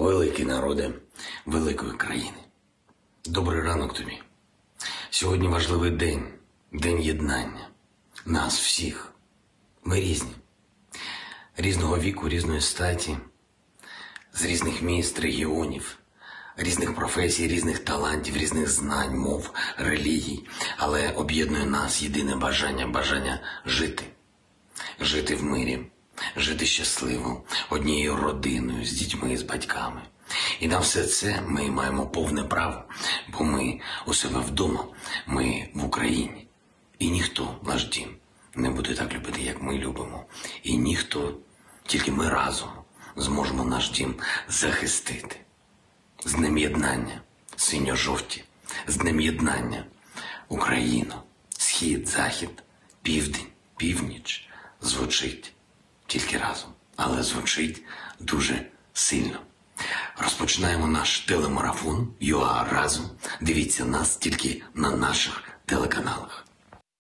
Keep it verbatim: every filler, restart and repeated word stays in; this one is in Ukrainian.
великий народе великої країни. Добрий ранок тобі. Сьогодні важливий день, день єднання. Нас всіх. Ми різні. Різного віку, різної статі, з різних міст, регіонів, різних професій, різних талантів, різних знань, мов, релігій. Але об'єднує нас єдине бажання, бажання жити. Жити в мирі, жити щасливо, однією родиною, з дітьми, з батьками. І на все це ми маємо повне право, бо ми у себе вдома, ми в Україні. І ніхто наш дім не буде так любити, як ми любимо. І ніхто, тільки ми разом зможемо наш дім захистити. З Днем єднання, синьо-жовті, з Днем єднання, Україно, схід, захід, південь, північ, звучить тільки разом, але звучить дуже сильно. Розпочинаємо наш телемарафон ЮА разом. Дивіться нас тільки на наших телеканалах.